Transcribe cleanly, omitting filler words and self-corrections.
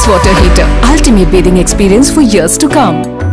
water heater. Ultimate bathing experience for years to come.